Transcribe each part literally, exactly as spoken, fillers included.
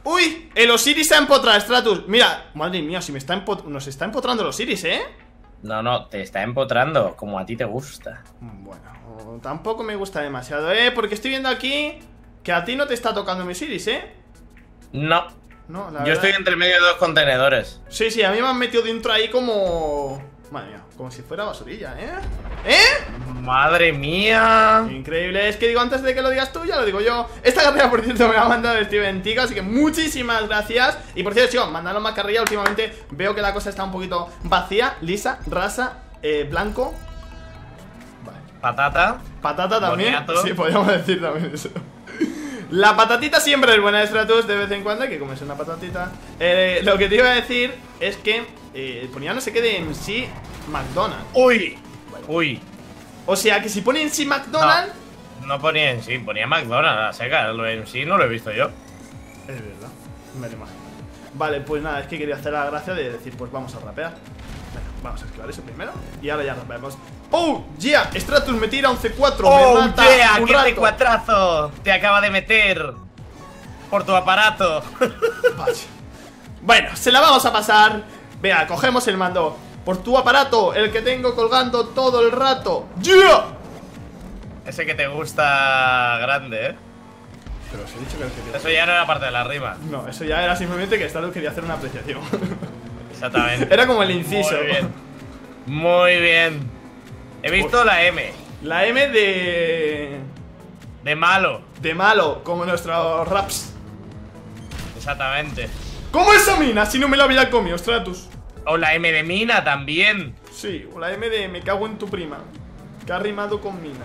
¡Uy! El Osiris se ha empotrado, Stratus. Mira, madre mía, si me está empot- nos está empotrando el Osiris, ¿eh? No, no, te está empotrando, como a ti te gusta. Bueno, tampoco me gusta demasiado, ¿eh? Porque estoy viendo aquí que a ti no te está tocando mi Osiris, ¿eh? No. No, la Yo verdad... estoy entre medio de dos contenedores. Sí, sí, a mí me han metido dentro ahí como... Madre mía, como si fuera basurilla, ¿eh? ¿Eh? Madre mía. Increíble, es que digo, antes de que lo digas tú, ya lo digo yo. Esta carrera, por cierto, me la ha mandado Steven Tico, así que muchísimas gracias. Y por cierto, chicos, mandadnos más carrilla. Últimamente veo que la cosa está un poquito vacía, lisa, rasa, eh, blanco. Vale. Patata. Patata también. Boniato. Sí, podríamos decir también eso. La patatita siempre es buena de Stratus, de vez en cuando hay que comerse una patatita. eh, Lo que te iba a decir es que eh, ponía no sé qué de M C McDonald's. Uy. Uy. O sea que si pone M C McDonald's... No, no ponía en sí, ponía McDonald's a seca. Lo en sí no lo he visto yo. Es verdad, me lo imagino. Vale, pues nada, es que quería hacer la gracia de decir, pues vamos a rapear. Venga, vamos a esclavar eso primero y ahora ya rapeamos. ¡Oh, yeah! Stratus me tira un C cuatro, ¡Oh, me mata yeah! un ¡Qué rato. te cuatrazo! Te acaba de meter por tu aparato. Vaya. Bueno, se la vamos a pasar. Vea, cogemos el mando. Por tu aparato, el que tengo colgando todo el rato. ¡Yeah! Ese que te gusta grande, ¿eh? Pero os he dicho que el que quería... Eso ya no era parte de la rima. No, eso ya era simplemente que Stratus quería hacer una apreciación. Exactamente. Era como el inciso. Muy bien. Muy bien. He visto la M. La M de... De malo. de malo, como nuestros raps. Exactamente. ¿Cómo esa mina si no me la había comido, Stratus? O la M de mina también. Sí, o la M de me cago en tu prima, que ha rimado con mina.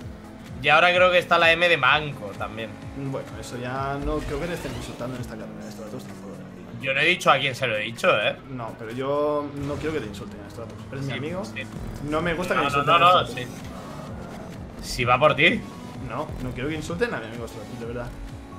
Y ahora creo que está la M de manco también. Bueno, eso ya no creo que te estén insultando en esta carrera, Stratus, tampoco. Yo no he dicho a quién se lo he dicho, ¿eh? No, pero yo no quiero que te insulten, Stratus. Eres Sí, mi amigo. sí. No me gusta que No, me no, insulten. no, a no, Stratus. sí. Si va por ti. No, no quiero que insulten a mi amigo Stratus, de verdad.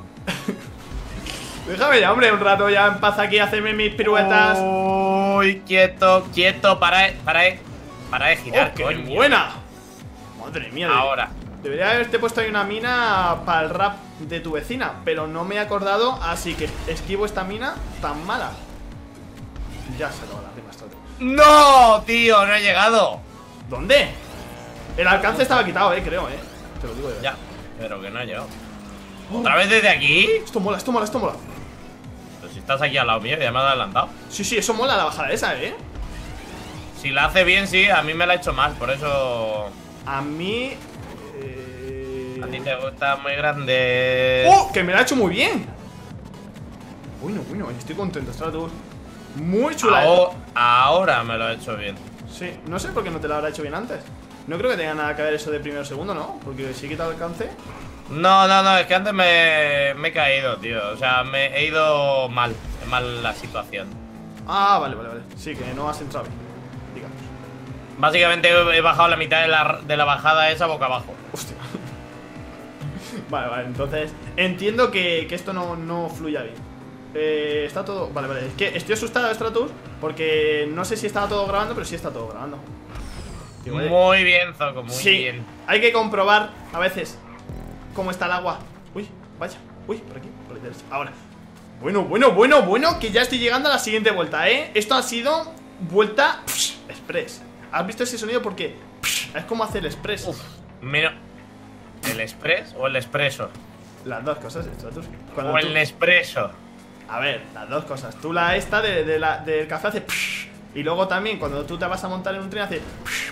Déjame ya, hombre, un rato ya en paz aquí a hacerme mis piruetas. Uy, quieto, quieto, para, para, para de girar, ¡Oh, qué coño. buena! Madre mía. Ahora. Debería haberte puesto ahí una mina para el rap de tu vecina, pero no me he acordado, así que esquivo esta mina tan mala. Ya se lo va la rima Stratus. ¡No, tío! No he llegado. ¿Dónde? El alcance estaba quitado, eh, creo, eh. Te lo digo yo. Ya, pero que no he llegado. ¿Otra vez desde aquí? Esto mola, esto mola, esto mola. Pero si estás aquí al lado mío, ya me has adelantado. Sí, sí, eso mola la bajada esa, eh. Si la hace bien, sí, a mí me la ha hecho mal, por eso... A mí... Eh... A ti te gusta muy grande. ¡Oh! Que me la ha hecho muy bien. Bueno, bueno, estoy contento, Stratus. Muy chula. Ahora, ahora me lo he hecho bien. Sí, no sé por qué no te la habrá hecho bien antes. No creo que tenga nada que ver eso de primero o segundo, ¿no? Porque si he quitado el alcance. No, no, no, es que antes me, me he caído, tío. O sea, me he ido mal, mal la situación. Ah, vale, vale, vale. Sí, que no has entrado bien, digamos. Básicamente he bajado la mitad de la, de la bajada esa boca abajo. Hostia. Vale, vale, entonces entiendo que, que esto no, no fluya bien. Eh, está todo... Vale, vale, es que estoy asustado, Stratus, porque no sé si estaba todo grabando, pero sí está todo grabando. Igual- Muy bien, Zoco, muy sí, bien. hay que comprobar a veces cómo está el agua. Uy, vaya, uy, por aquí, por la derecha. Ahora. Bueno, bueno, bueno, bueno, que ya estoy llegando a la siguiente vuelta, ¿eh? Esto ha sido vuelta psh, express. ¿Has visto ese sonido? Porque psh, es como hacer el express. Uf, mira. ¿El express o el expreso? Las dos cosas, Stratus. Cuando O tú- el expreso. A ver, las dos cosas. Tú la esta de, de la, del café hace psh, y luego también cuando tú te vas a montar en un tren hace psh.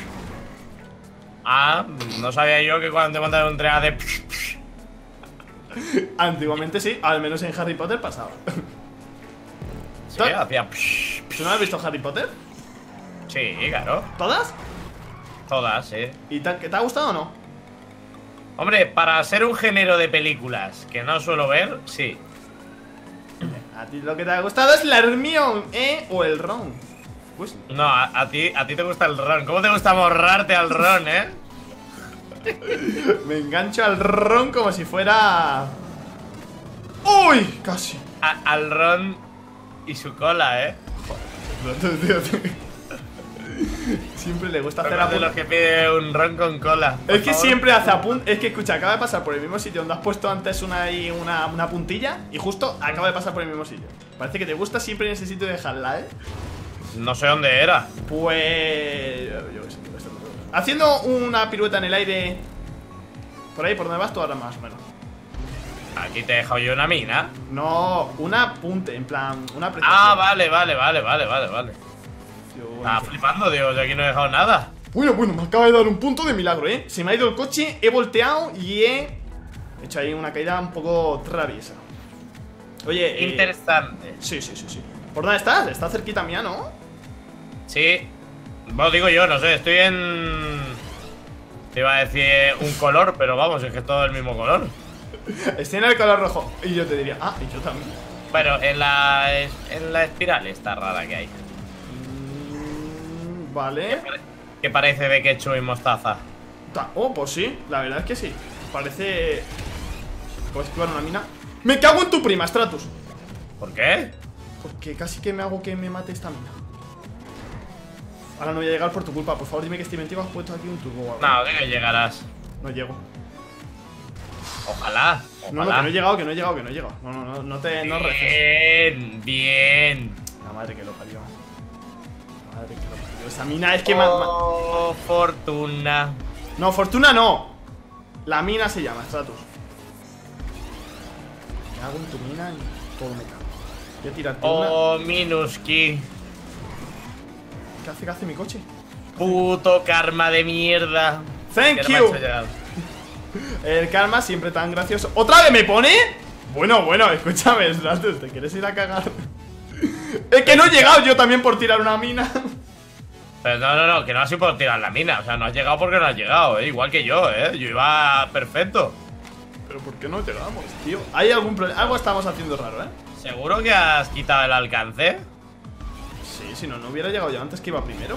Ah, no sabía yo que cuando te montas en un tren hace... Antiguamente sí, al menos en Harry Potter pasaba. Sí, hacía... ¿Tú no has visto Harry Potter? Sí, claro. ¿Todas? Todas, sí. ¿Y te, te ha gustado o no? Hombre, para ser un género de películas que no suelo ver, sí. A ti lo que te ha gustado es la Hermione, ¿eh? O el Ron. Pues No, a, a ti a ti te gusta el ron. ¿Cómo te gusta morrarte al ron, eh? me engancho al Ron como si fuera... ¡Uy! Casi. A- al ron y su cola, eh. Siempre le gusta hacer de apuntes. los que pide un ron con cola. Es que favor. siempre hace apuntes. Es que escucha, acaba de pasar por el mismo sitio donde has puesto antes una, ahí, una, una puntilla. Y justo acaba de pasar por el mismo sitio. Parece que te gusta siempre en ese sitio dejarla, ¿eh? No sé dónde era. Pues... Yo qué sé, yo qué sé. Haciendo una pirueta en el aire. Por ahí, por donde vas tú ahora más o menos. Aquí te he dejado yo una mina. No, un apunte, en plan, una prestación. Ah, vale, vale, vale, vale, vale, vale. Yo- Estaba flipando, digo, yo aquí no he dejado nada. Bueno, bueno, me acaba de dar un punto de milagro, ¿eh? Se me ha ido el coche, he volteado y he hecho ahí una caída un poco traviesa. Oye, eh, Interesante. sí, sí, sí, sí. ¿Por dónde estás? Estás cerquita mía, ¿no? Sí. Bueno, digo yo, no sé, estoy en... Te iba a decir un color, pero vamos, es que es todo el mismo color. Estoy en el color rojo. Y yo te diría, ah, y yo también. Bueno, en la, en la espiral esta rara que hay. Mm, vale. Que parece de ketchup y mostaza. Ta- Oh, pues sí, la verdad es que sí. Parece... ¿Puedes esquivar una mina? ¡Me cago en tu prima, Stratus! ¿Por qué? Porque casi que me hago que me mate esta mina. Ahora no voy a llegar por tu culpa. Por favor, dime que Steven Tico has puesto aquí un turbo o algo. No, de que llegarás. No llego. Ojalá, No, no, ojalá. que no he llegado, que no he llegado, que no he llegado. No, no, no, no te no reces. Bien, bien. La madre que lo parió. La madre que lo parió. Esa mina es que ma- ma- Oh, fortuna. No, Fortuna no. La mina se llama, Stratus. Me hago en tu mina y todo me cago. Voy a tirarte una. Oh, Minuski. ¿Qué hace, qué hace mi coche? Puto karma de mierda. Thank Que no me ha you. hecho llegar. El karma siempre tan gracioso. ¿Otra vez me pone? Bueno, bueno, escúchame, Stratus, ¿te quieres ir a cagar? Es que no he llegado yo también por tirar una mina. Pero no, no, no, que no has ido por tirar la mina. O sea, no has llegado porque no has llegado, ¿eh? Igual que yo, ¿eh? Yo iba perfecto. Pero ¿por qué no llegamos, tío? Hay algún problema. Algo estamos haciendo raro, ¿eh? ¿Seguro que has quitado el alcance? Sí, si no, no hubiera llegado yo antes que iba primero.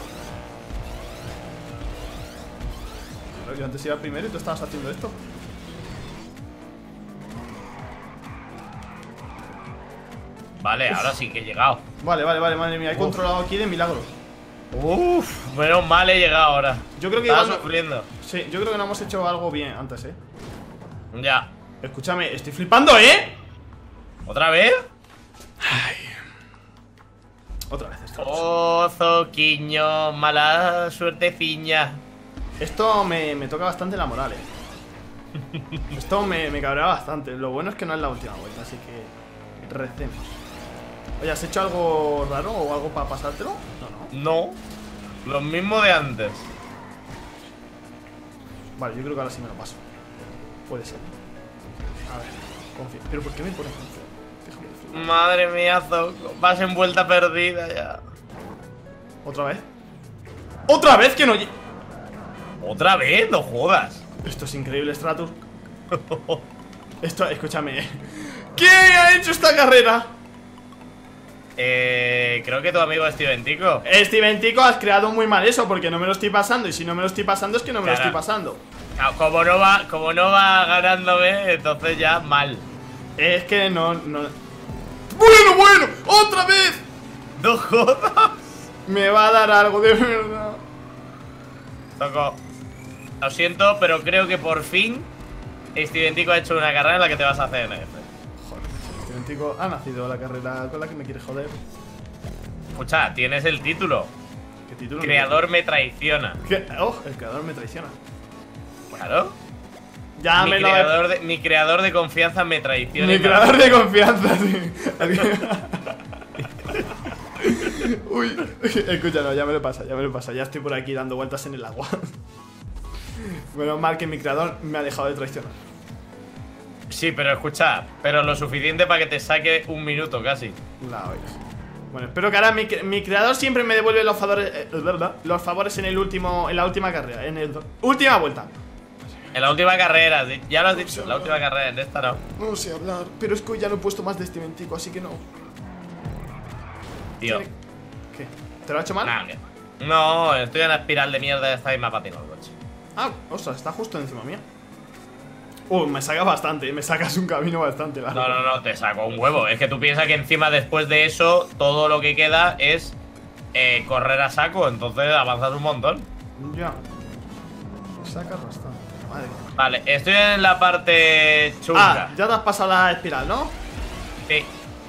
Claro, yo antes iba primero y tú estabas haciendo esto. Vale, ahora sí que he llegado. Vale, vale, vale, madre mía, he controlado aquí de milagro. Uf, menos mal he llegado ahora. Yo creo que Estaba igual no- sufriendo. Sí, yo creo que no hemos hecho algo bien antes, ¿eh? Ya. Escúchame, estoy flipando, ¿eh? ¿Otra vez? Otra vez esto. Oh, zoquiño, mala suerteciña. Esto me, me toca bastante la moral, ¿eh? Esto me, me cabrea bastante. Lo bueno es que no es la última vuelta, así que recemos. Oye, ¿has hecho algo raro o algo para pasártelo? No, no. No, lo mismo de antes. Vale, yo creo que ahora sí me lo paso. Puede ser. A ver, confía. ¿Pero por qué me pones confía? Déjame decirlo. Madre mía, Zoco, vas en vuelta perdida ya. ¿Otra vez? ¡Otra vez que no lle- ¿Otra vez? No jodas. Esto es increíble, Stratus. Esto, escúchame. ¿Qué ha hecho esta carrera? Eh, creo que tu amigo Steven Tico. Steven Tico, has creado muy mal eso porque no me lo estoy pasando. Y si no me lo estoy pasando es que no me lo Cara. estoy pasando. Ah, Como no va, como no va ganándome, entonces ya mal. Es que no, no. Bueno, bueno, otra vez. No jodas. Me va a dar algo de verdad. Zoco, lo siento, pero creo que por fin Steven Tico ha hecho una carrera en la que te vas a hacer N F. Joder, Steven Tico ha nacido la carrera con la que me quiere joder. Escucha, tienes el título. ¿Qué título? Creador me traiciona. ¿Qué? Oh, el creador me traiciona. Claro. Ya Mi me lo he... creador, de, mi creador de confianza me traiciona. Mi y me- creador de confianza, sí. Uy, escúchalo, ya me lo pasa, ya me lo pasa. Ya estoy por aquí dando vueltas en el agua. Menos mal que mi creador me ha dejado de traicionar. Sí, pero escucha, pero lo suficiente para que te saque un minuto casi. La oigas. Bueno, espero que ahora mi, cre- mi creador siempre me devuelve los favores, eh, los favores en el último, en la última carrera, en el última vuelta. En la última carrera, di- ya lo has dicho, la última carrera, en esta no. No sé hablar, pero es que hoy ya no he puesto más de este mentico, así que no. Tío, ¿Qué? ¿Te lo ha hecho mal? nada, que- no, estoy en la espiral de mierda esta y me ha patinado el coche. Ah, ostras, está justo encima mía. Uh, me sacas bastante, me sacas un camino bastante largo. No, no, no, te saco un huevo. Es que tú piensas que encima después de eso, todo lo que queda es eh, correr a saco, entonces avanzas un montón. Ya. Sacas bastante. Madre mía. Vale, estoy en la parte chunga. Ah, ya te has pasado la espiral, ¿no? Sí.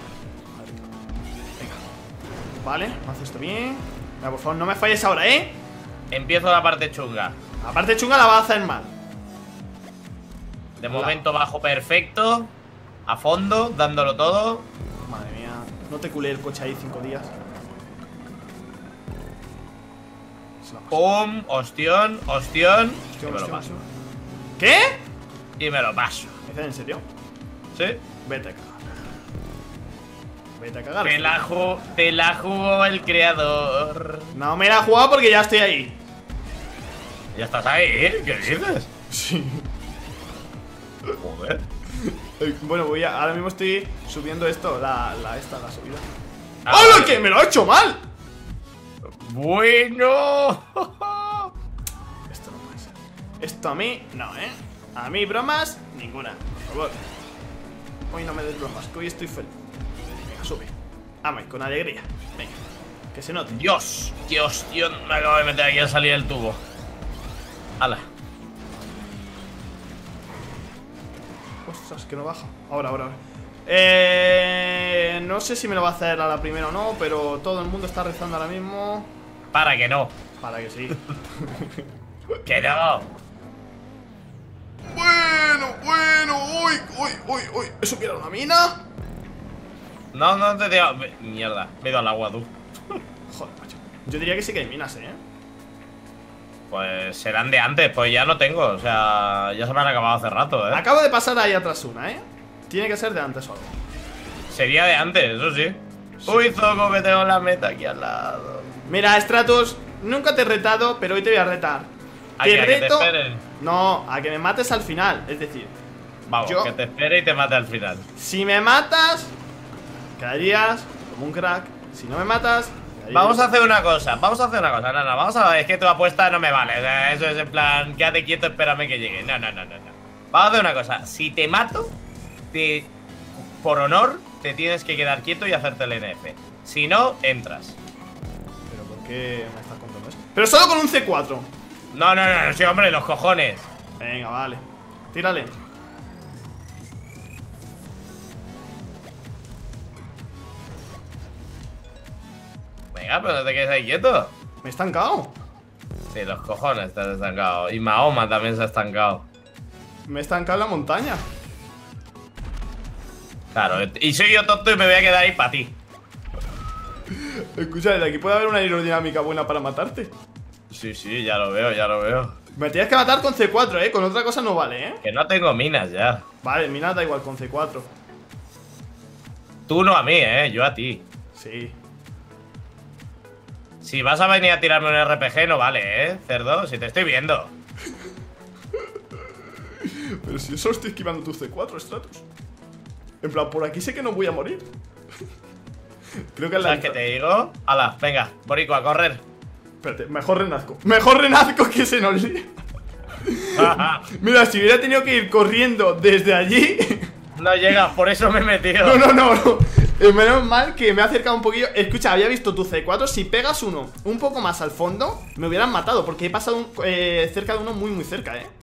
Vale, haz esto bien. Mira, por favor, no me falles ahora, ¿eh? Empiezo la parte chunga. La parte chunga la vas a hacer mal. De Hola. momento bajo perfecto. A fondo, dándolo todo. Madre mía, no te culé el coche ahí cinco días. Se la paso. Pum, ostión, ostión. Hostia, Y me lo hostia, paso. hostia. ¿Qué? Y me lo paso. ¿Me dices en serio? ¿Sí? Vete a cagar. Vete a cagar. Te la, ju- te la jugó el creador. No me la he jugado porque ya estoy ahí. Ya estás ahí, ¿eh? ¿Qué dices? Sí. Joder. Bueno, voy a. Ahora mismo estoy subiendo esto, la, la esta, la subida. Ah, ¡Hola! vale. ¡Que me lo he hecho mal! Bueno. Esto no puede ser. Esto a mí, no, ¿eh? A mí bromas, ninguna, por favor. Hoy no me des bromas, que hoy estoy feliz. Venga, sube. Vamos, con alegría. Venga, que se note. Dios, qué hostión me acabo de meter aquí a salir el tubo. Hala. Ostras, que no baja. Ahora, ahora, ahora. Eh, no sé si me lo va a hacer a la primera o no, pero todo el mundo está rezando ahora mismo. Para que no. Para que sí. Que no. Bueno, bueno, uy, uy, uy, uy. ¿Eso que era una mina? No, no te digo. Mierda, me he ido al agua, tú. Joder, macho. Yo diría que sí que hay minas, ¿eh? Pues serán de antes, pues ya no tengo. O sea, ya se me han acabado hace rato, ¿eh? Acabo de pasar ahí atrás una, ¿eh? Tiene que ser de antes o algo. Sería de antes, eso sí. Uy, Zoco, que tengo la meta aquí al lado. Mira, Stratus, nunca te he retado, pero hoy te voy a retar. ¿A Te que- a que te reto. esperen? No, a que me mates al final. Es decir, Vamos, Yo- que te espere y te mate al final. si me matas, quedarías como un crack. Si no me matas, quedarías- Vamos a hacer una cosa, vamos a hacer una cosa, no, no, vamos a ver, es que tu apuesta no me vale, o sea, eso es en plan, quédate quieto, espérame que llegue, no, no, no, no, no. Vamos a hacer una cosa, si te mato, te, por honor, te tienes que quedar quieto y hacerte el N F, si no, entras. ¿Pero por qué me estás contando eso? Pero solo con un C cuatro. No, no, no, no, sí, hombre, los cojones. Venga, vale. Tírale. Venga, pero no te quedes ahí quieto. Me he estancado. Sí, los cojones te has estancado, y Mahoma también se ha estancado. Me he estancado en la montaña. Claro, y soy yo tonto y me voy a quedar ahí para ti. Escucha, desde aquí puede haber una aerodinámica buena para matarte. Sí, sí, ya lo veo, ya lo veo. Me tienes que matar con C cuatro, eh. Con otra cosa no vale, eh. Que no tengo minas ya. Vale, mi nada da igual con C cuatro. Tú no a mí, eh, yo a ti. Sí. Si vas a venir a tirarme un R P G, no vale, ¿eh, cerdo? Si te estoy viendo. Pero si yo solo estoy esquivando tu C cuatro, Stratus. En plan, por aquí sé que no voy a morir. Creo que es la ¿Sabes qué te digo? Hala, venga, Borico, a correr. Espérate, mejor renazco. Mejor renazco que se nos lía. Mira, si hubiera tenido que ir corriendo desde allí. No llegas, por eso me he metido. No, no, no, no. Eh, menos mal que me ha acercado un poquillo. Escucha, había visto tu C cuatro. Si pegas uno un poco más al fondo, me hubieran matado. Porque he pasado un- eh, cerca de uno muy, muy cerca, eh.